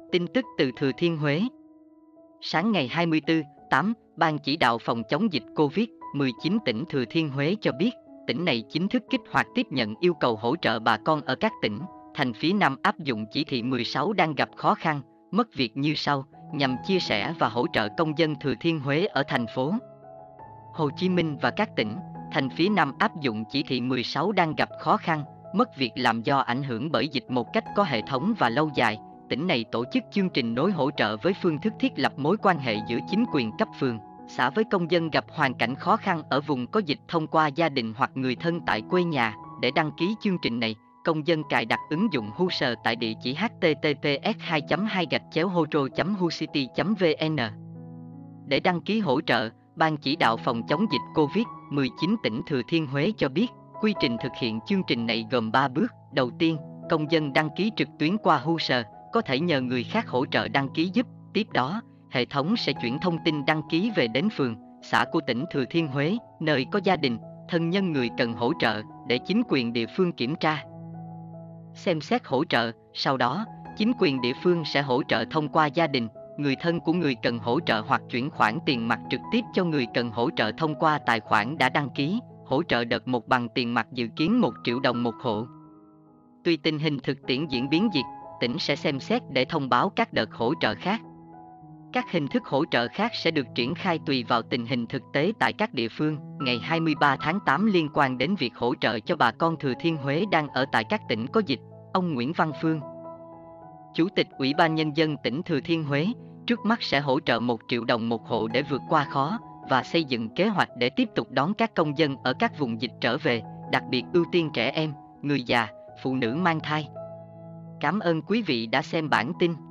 Tin tức từ Thừa Thiên Huế. Sáng ngày 24/8, Ban chỉ đạo phòng chống dịch COVID-19 tỉnh Thừa Thiên Huế cho biết, tỉnh này chính thức kích hoạt tiếp nhận yêu cầu hỗ trợ bà con ở các tỉnh, thành phía Nam áp dụng chỉ thị 16 đang gặp khó khăn, mất việc như sau, nhằm chia sẻ và hỗ trợ công dân Thừa Thiên Huế ở thành phố Hồ Chí Minh và các tỉnh, thành phía Nam áp dụng chỉ thị 16 đang gặp khó khăn, mất việc làm do ảnh hưởng bởi dịch một cách có hệ thống và lâu dài. Tỉnh này tổ chức chương trình nối hỗ trợ với phương thức thiết lập mối quan hệ giữa chính quyền cấp phường, xã với công dân gặp hoàn cảnh khó khăn ở vùng có dịch thông qua gia đình hoặc người thân tại quê nhà. Để đăng ký chương trình này, công dân cài đặt ứng dụng Huser tại địa chỉ https://hotro.hucity.vn. Để đăng ký hỗ trợ, Ban chỉ đạo phòng chống dịch COVID-19 tỉnh Thừa Thiên Huế cho biết, quy trình thực hiện chương trình này gồm 3 bước. Đầu tiên, công dân đăng ký trực tuyến qua Huser, có thể nhờ người khác hỗ trợ đăng ký giúp. Tiếp đó, hệ thống sẽ chuyển thông tin đăng ký về đến phường, xã của tỉnh Thừa Thiên Huế, nơi có gia đình, thân nhân người cần hỗ trợ, để chính quyền địa phương kiểm tra, xem xét hỗ trợ. Sau đó, chính quyền địa phương sẽ hỗ trợ thông qua gia đình, người thân của người cần hỗ trợ hoặc chuyển khoản tiền mặt trực tiếp cho người cần hỗ trợ thông qua tài khoản đã đăng ký. Hỗ trợ đợt 1 bằng tiền mặt dự kiến 1 triệu đồng một hộ. Tùy tình hình thực tiễn diễn biến dịch, tỉnh sẽ xem xét để thông báo các đợt hỗ trợ khác. Các hình thức hỗ trợ khác sẽ được triển khai tùy vào tình hình thực tế tại các địa phương. Ngày 23/8 liên quan đến việc hỗ trợ cho bà con Thừa Thiên Huế đang ở tại các tỉnh có dịch, ông Nguyễn Văn Phương, Chủ tịch Ủy ban Nhân dân tỉnh Thừa Thiên Huế, trước mắt sẽ hỗ trợ 1 triệu đồng một hộ để vượt qua khó và xây dựng kế hoạch để tiếp tục đón các công dân ở các vùng dịch trở về, đặc biệt ưu tiên trẻ em, người già, phụ nữ mang thai. Cảm ơn quý vị đã xem bản tin.